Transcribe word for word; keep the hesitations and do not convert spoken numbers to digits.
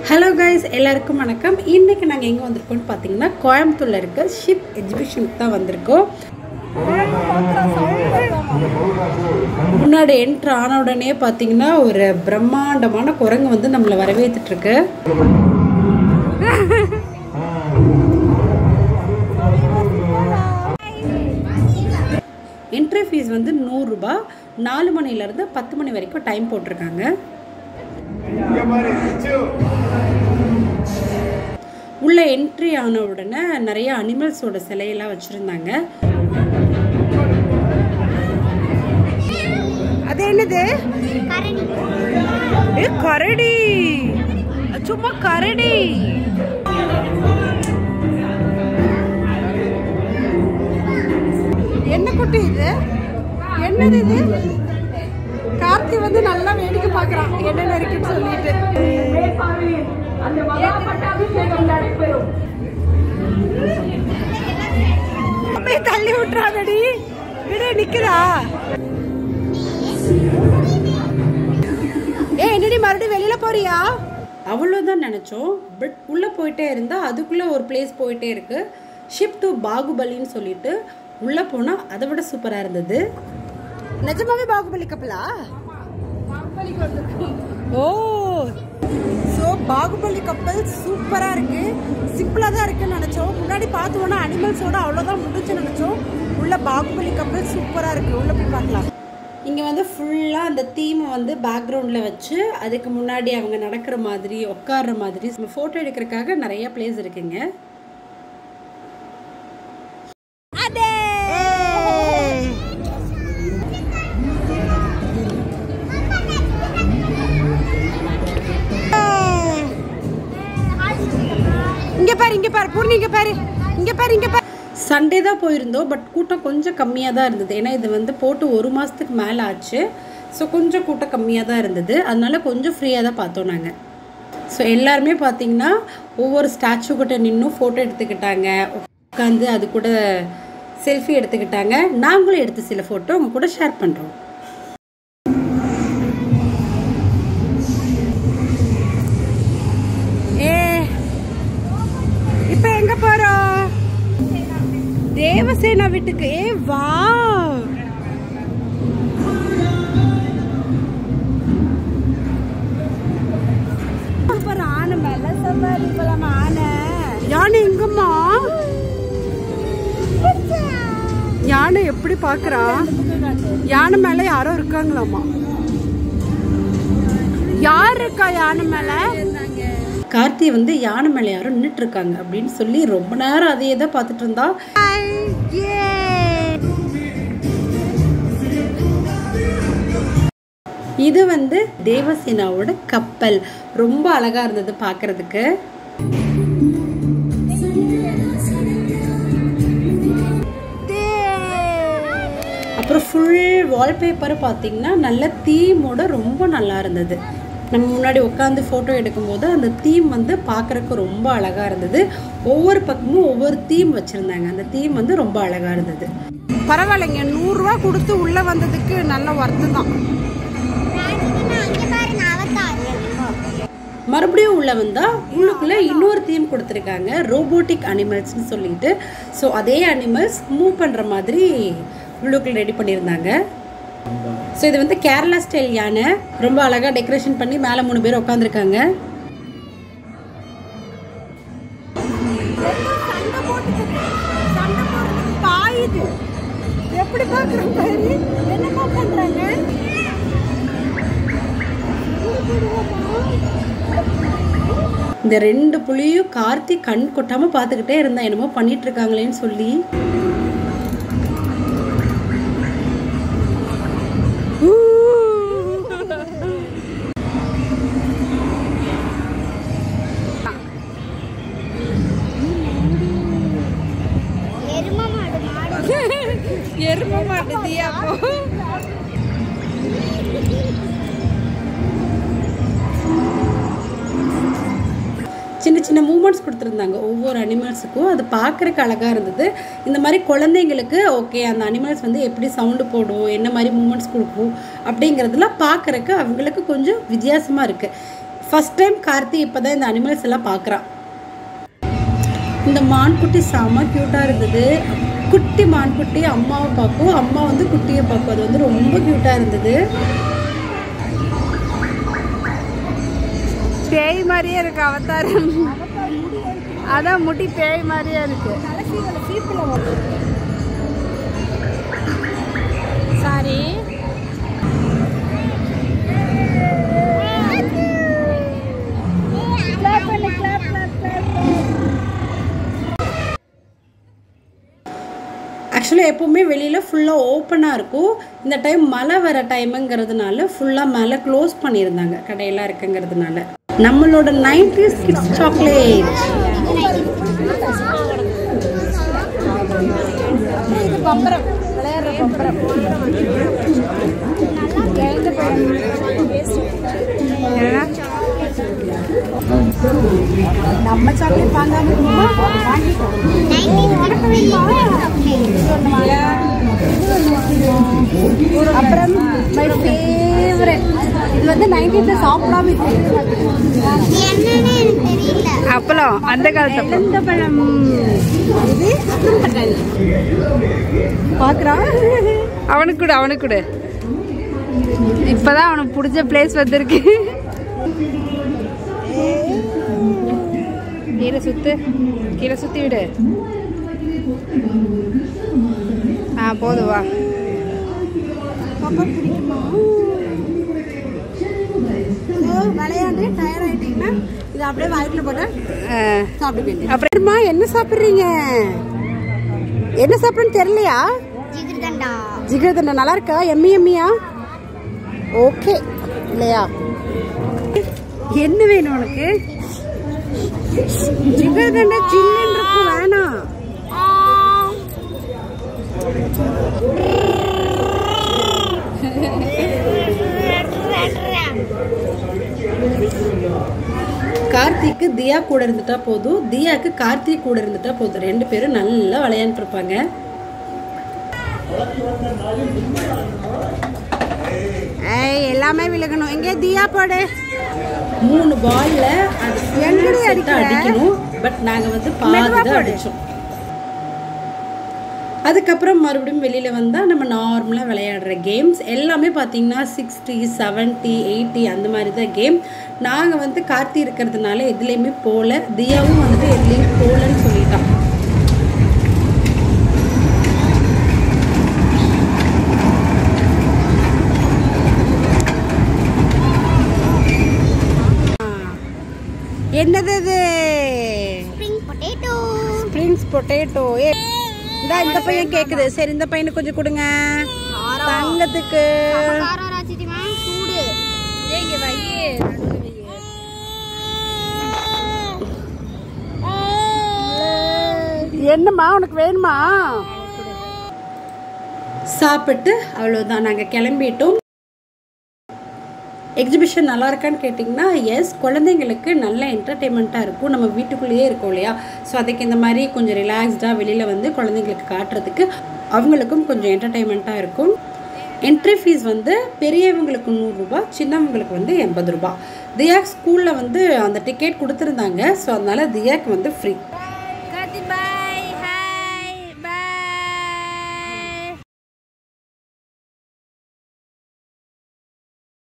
Hello guys, எல்லாருக்கும் வணக்கம். இன்னைக்கு நாங்க எங்க வந்திருக்கோம்னு பாத்தீங்கன்னா கோயம்புத்தூர்ல இருக்க ஷிப் எக்ஸிபிஷனுக்கு தான் வந்திருக்கோம். முன்னாடி என்ட்ரு ஆன உடனே பாத்தீங்கன்னா ஒரு பிரம்மாண்டமான குரங்கு வந்து நம்மள வரவேத்துட்டு இருக்கு. என்ட்ரி ஃபீஸ் வந்து நூறு ரூபாய். நாலு மணில இருந்து பத்து மணி வரைக்கும் டைம் போட்டிருக்காங்க. உள்ள என்ட்ரி ஆன உடனே நிறைய அனிமல்ஸோட சிலையெல்லாம் வச்சிருந்தாங்க. அது என்னது? கரடி. கரடி சும்மா கரடி. என்ன குட்டி இது? என்னது இது? கார்த்தி வந்து நல்லா வேடிக்கை பார்க்கறான் என்னென்ன இருக்குன்னு சொல்லிட்டு. அந்த மகாபட்டாபிஷேகம் நடைபெறும். அப்படியே தள்ளி விட்டுறாதடி. விட நிக்கிறா. ஏ என்னடி மறுபடியும் வெளியில போறியா? அவ்வளோதான் நினைச்சோம். பட் உள்ள போயிட்டே இருந்தா அதுக்குள்ள ஒரு பிளேஸ் போயிட்டே இருக்கு. ஷிப் டு பாகுபலின்னு சொல்லிட்டு உள்ள போனா அதை விட சூப்பரா இருந்தது. நிஜமாவே பாகுபலி கப்பலா? ஓ ஸோ பாகுபலி கப்பல் சூப்பரா இருக்கு. சிம்பிளா தான் இருக்குன்னு நினைச்சோம். முன்னாடி பார்த்தோம்னா அனிமல்ஸோட அவ்வளோதான் முடிச்சு நினைச்சோம். உள்ள பாகுபலி கப்பல் சூப்பரா இருக்கு. உள்ள போய் பார்க்கலாம். இங்கே வந்து ஃபுல்லாக அந்த தீமை வந்து பேக்ரவுண்டில் வச்சு அதுக்கு முன்னாடி அவங்க நடக்கிற மாதிரி உட்கார்ற மாதிரி ஃபோட்டோ எடுக்கிறதுக்காக நிறைய பிளேஸ் இருக்குங்க. இங்க பாரு இங்க பாரு பூர்ணி இங்க பாரு இங்க பாரு இங்க பாரு. சண்டே தான் போயிருந்தோம். பட் கூட்டம் கொஞ்சம் கம்மியாக தான் இருந்தது. ஏன்னா இது வந்து போட்டு ஒரு மாதத்துக்கு மேலே ஆச்சு. ஸோ கொஞ்சம் கூட்டம் கம்மியாக தான் இருந்தது. அதனால கொஞ்சம் ஃப்ரீயாக தான் பார்த்தோம் நாங்கள். ஸோ எல்லாருமே பார்த்தீங்கன்னா ஒவ்வொரு ஸ்டாச்சு கிட்ட நின்றும் ஃபோட்டோ எடுத்துக்கிட்டாங்க. உட்காந்து அது கூட செல்ஃபி எடுத்துக்கிட்டாங்க. நாங்களும் எடுத்து சில ஃபோட்டோ உங்க கூட ஷேர் பண்ணுறோம். இப்ப எங்க போறோம்? தேவசேனா வீட்டுக்கு. ஏ வா ஆனை மேல சவாரி போலாம். ஆனை யானை எங்கம்மா? யானை எப்படி பாக்குறா? யானை மேல யாரோ இருக்காங்களாமா? யார் இருக்கா யானை மேல? கார்த்தி வந்து யானை மேலே யாரும் நின்றுட்டு இருக்காங்க அப்படின்னு சொல்லி ரொம்ப நேரம் அதையே தான் பார்த்துட்டு இருந்தா. இது வந்து தேவசேனாவோட கப்பல். ரொம்ப அழகா இருந்தது பார்க்கிறதுக்கு. அப்புறம் ஃபுல் வால்பேப்பர் பார்த்தீங்கன்னா நல்ல தீமோட ரொம்ப நல்லா இருந்தது. நம்ம முன்னாடி உட்காந்து ஃபோட்டோ எடுக்கும்போது அந்த தீம் வந்து பார்க்குறக்கு ரொம்ப அழகாக இருந்தது. ஒவ்வொரு பக்கமும் ஒவ்வொரு தீம் வச்சுருந்தாங்க. அந்த தீம் வந்து ரொம்ப அழகாக இருந்தது. பரவாயில்லைங்க, நூறுரூவா கொடுத்து உள்ளே வந்ததுக்கு நல்ல ஒர்த்து தான். மறுபடியும் உள்ளே வந்தால் உள்ளுக்குள்ளே இன்னொரு தீம் கொடுத்துருக்காங்க, ரோபோட்டிக் அனிமல்ஸ்னு சொல்லிட்டு. ஸோ அதே அனிமல்ஸ் மூவ் பண்ணுற மாதிரி உள்ளுக்குள்ளே ரெடி பண்ணியிருந்தாங்க. ஸோ இது வந்து கேரளா ஸ்டைல் யானை. ரொம்ப அழகாக டெக்கரேஷன் பண்ணி மேலே மூணு பேர் உட்காந்துருக்காங்க. எப்படி பார்க்குறாங்க? என்னமா பண்றாங்க? இந்த ரெண்டு புலியும் கார்த்தி கண் கொட்டாம பார்த்துக்கிட்டே இருந்தா என்னமோ பண்ணிட்டு இருக்காங்களேன்னு சொல்லி. எரும மாட்டுதியா? சின்ன சின்ன மூமெண்ட்ஸ் கொடுத்துருந்தாங்க ஒவ்வொரு அனிமல்ஸுக்கும். அது பார்க்குறக்கு அழகாக இருந்தது. இந்த மாதிரி குழந்தைங்களுக்கு ஓகே அந்த அனிமல்ஸ் வந்து எப்படி சவுண்டு போடும், என்ன மாதிரி மூமெண்ட்ஸ் கொடுக்கும் அப்படிங்கிறதுலாம் பார்க்குறக்கு அவங்களுக்கு கொஞ்சம் வித்தியாசமாக இருக்குது. ஃபர்ஸ்ட் டைம் கார்த்தி இப்போ தான் இந்த அனிமல்ஸ் எல்லாம் பார்க்குறான். இந்த மான்குட்டி செம்ம க்யூட்டாக இருந்தது. குட்டி மான்குட்டி அம்மாவை பார்க்கும், அம்மா வந்து குட்டியை பார்க்கும். அது வந்து ரொம்ப க்யூட்டாக இருந்தது. பேய் மாதிரியே இருக்கு அவதாரம். அதான் முடி பேய் மாதிரியே இருக்கு. சாரி ஆக்சுவலி எப்போவுமே வெளியில் ஃபுல்லாக ஓப்பனாக இருக்கும். இந்த டைம் மழை வர டைமுங்கிறதுனால ஃபுல்லாக மேலே க்ளோஸ் பண்ணியிருந்தாங்க, கடையெல்லாம் இருக்குங்கிறதுனால. நம்மளோட நைன்டீஸ் கிட்ஸ் சாக்லேட் பம்பரம் விளையாடுற பம்பரம். நம்ம சாக்லேட் வாங்காம அப்புறம் மை ஃபேவரட் இது வந்து நைன்டீன்ல சாப்பிடாம அப்பளம், அந்த காலத்து எந்த பழம் பாக்குறான். அவனுக்கு கூட அவனுக்கு கூட இப்பதான் அவனுக்கு பிடிச்ச பிளேஸ் வந்திருக்கு. கீழே சுத்து, கீழே சுத்தி விடு. ஆ போதுவா. விளையாண்டு டயர் ஆயிட்டீங்கன்னா இது அப்படியே வாய்க்குள்ள போட்டு சாப்பிடுவீங்க. அப்புறமா என்ன சாப்பிடுறீங்க? என்ன சாப்பிடுன்னு தெரியலையா? ஜிகர்தண்டா. ஜிகர்தண்டா நல்லா இருக்கா? எம்மி எம்மியா? ஓகே இல்லையா? என்ன வேணும் உனக்கு? ஜிகர்தண்டா சில்லுன்னு இருக்கும், வேணாம். கார்த்திக்கு தியா கூட இருந்துட்டா போதும், தியாக்கு கார்த்திக் கூட இருந்துட்டா போதும். ரெண்டு பேரும் நல்லா விளையாண்டு இருப்பாங்க. எல்லாமே விலகணும். எங்கே தியா போடு. மூணு பால்ல அடிக்கணும், பட் நாங்க வந்து பாதி அடிச்சோம். அதுக்கப்புறம் மறுபடியும் வெளியில் வந்தால் நம்ம நார்மலாக விளையாடுற கேம்ஸ் எல்லாமே பார்த்தீங்கன்னா சிக்ஸ்டி செவன்ட்டி எயிட்டி அந்த மாதிரி தான் கேம். நாங்கள் வந்து கார்த்தி இருக்கிறதுனால எதுலேயுமே போகல, தியாவும் வந்துட்டு எதுலேயும் போகலன்னு சொல்லிட்டான். என்னது இது? Spring potato. Springs potato. ஏ இந்த பையன் கேக்குது. சரி இந்த பையனுக்கு கொஞ்சம் கொடுங்க தங்கத்துக்கு. என்னம்மா உனக்கு வேணுமா? சாப்பிட்டு அவ்வளோதான் நாங்கள் கிளம்பிட்டோம். எக்ஸிபிஷன் நல்லா இருக்கான்னு கேட்டிங்கன்னா எஸ், குழந்தைங்களுக்கு நல்ல என்டர்டெயின்மெண்ட்டாக இருக்கும். நம்ம வீட்டுக்குள்ளேயே இருக்கோம் இல்லையா, ஸோ அதுக்கு இந்த மாதிரி கொஞ்சம் ரிலாக்ஸ்டாக வெளியில் வந்து குழந்தைங்களுக்கு காட்டுறதுக்கு அவங்களுக்கும் கொஞ்சம் என்டர்டெயின்மெண்ட்டாக இருக்கும். என்ட்ரி ஃபீஸ் வந்து பெரியவங்களுக்கு நூறுரூபா, சின்னவங்களுக்கு வந்து எண்பது ரூபா. தியாக் ஸ்கூலில் வந்து அந்த டிக்கெட் கொடுத்துருந்தாங்க, ஸோ அதனால் தியாக் வந்து ஃப்ரீ.